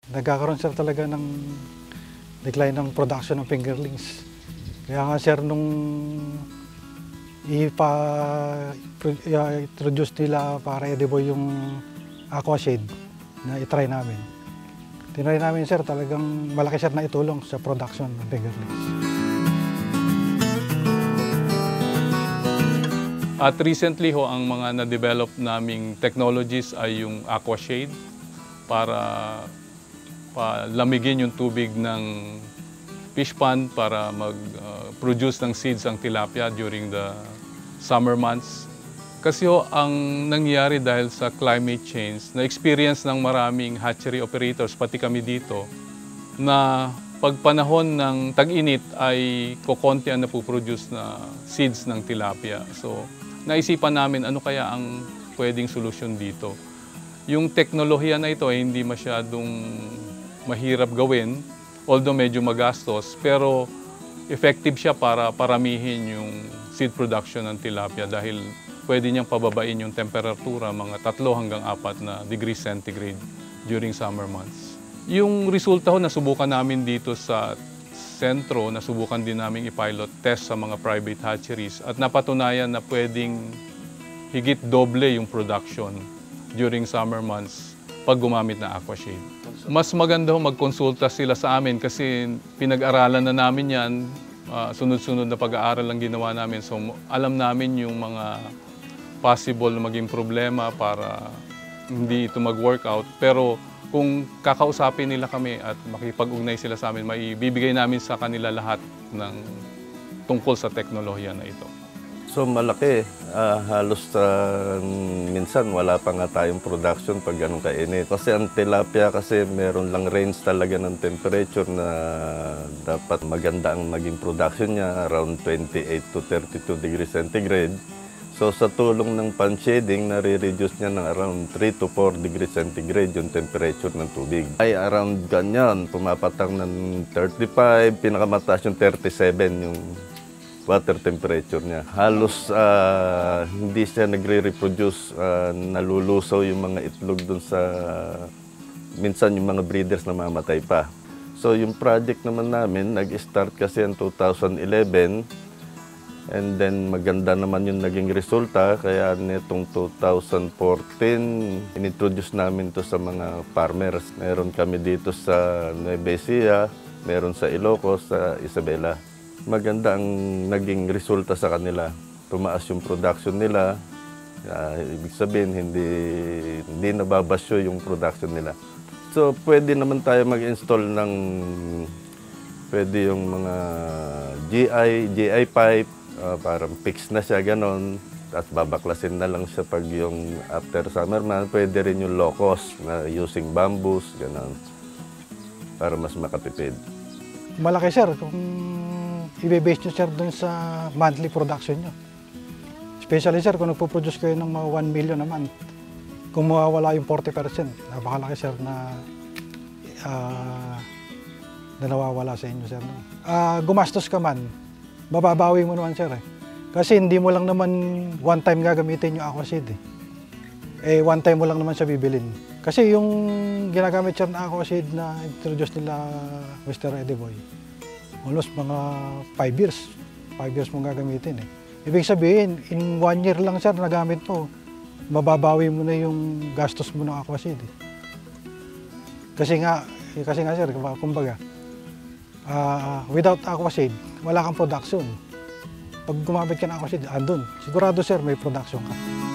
Nagkakaroon sir talaga ng decline ng production ng fingerlings. Kaya nga sir, nung i-introduce nila para edible yung Aquashade na itry namin. Tinry namin sir, talagang malaki sir na itulong sa production ng fingerlings. At recently ho, ang mga na-develop naming technologies ay yung Aquashade para lamigin yung tubig ng fish pond para mag-produce ng seeds ang tilapia during the summer months. Kasi ho, ang nangyari dahil sa climate change, na-experience ng maraming hatchery operators, pati kami dito, na pag panahon ng tag-init ay kokonti ang napuproduce na seeds ng tilapia. So, naisipan namin ano kaya ang pwedeng solusyon dito. Yung teknolohiya na ito ay hindi masyadong mahirap gawin, although medyo magastos, pero effective siya para paramihin yung seed production ng tilapia dahil pwede niyang pababain yung temperatura mga 3 hanggang 4 na degrees centigrade during summer months. Yung resulta ho, nasubukan namin dito sa sentro, nasubukan din namin i-pilot test sa mga private hatcheries at napatunayan na pwedeng higit doble yung production during summer months pag gumamit na Aquashade. Mas maganda ho magkonsulta sila sa amin kasi pinag-aralan na namin yan, sunod-sunod na pag-aaral lang ginawa namin. So alam namin yung mga possible na maging problema para hindi ito mag-workout. Pero kung kakausapin nila kami at makipag-ugnay sila sa amin, maibibigay namin sa kanila lahat ng tungkol sa teknolohiya na ito. So malaki, halos minsan wala pa nga tayong production pag ganun kainit. Kasi ang tilapia kasi meron lang range talaga ng temperature na dapat maganda ang maging production niya, around 28 to 32 degrees centigrade. So sa tulong ng pan shading, nare-reduce niya ng around 3 to 4 degrees centigrade yung temperature ng tubig. Ay around ganyan, pumapatang ng 35, pinakamataas yung 37 yung water temperature niya. Halos hindi siya nagre-reproduce, nalulusaw yung mga itlog dun sa, minsan yung mga breeders na mamatay pa. So yung project naman namin, nag-start kasi in 2011, and then maganda naman yung naging resulta, kaya nitong 2014, inintroduce namin to sa mga farmers. Meron kami dito sa Nueva Ecija, meron sa Ilocos, sa Isabela. Maganda ang naging resulta sa kanila. Tumaas yung production nila. Ibig sabihin, hindi nababasyo yung production nila. So, pwede naman tayo mag-install ng, pwede yung mga GI pipe, parang fix na siya, ganon. At babaklasin na lang siya pag yung after summer man. Pwede rin yung low cost na using bamboos, ganon. Para mas makatipid. Malaki sir kung i-base nyo sir dun sa monthly production nyo. Especially sir kung nagpo-produce kayo ng mga 1 million a month. Kung mawawala yung 40%, napakalaki sir na nawawala sa inyo sir. Gumastos ka man, mababawi mo naman sir. Kasi hindi mo lang naman one time gagamitin yung Aquashade. One time mo lang naman siya bibilin. Kasi yung ginagamit sir na Aquashade na introduce nila Mr. Ediboy, almost mga 5 years. 5 years mong gagamitin eh. Ibig sabihin, in 1 year lang sir nagamit mo, mababawi mo na yung gastos mo ng Aquashade eh. Kasi nga sir, kumbaga, without Aquashade, wala kang production. Pag gumamit ka ng Aquashade, andun. Sigurado sir, may production ka.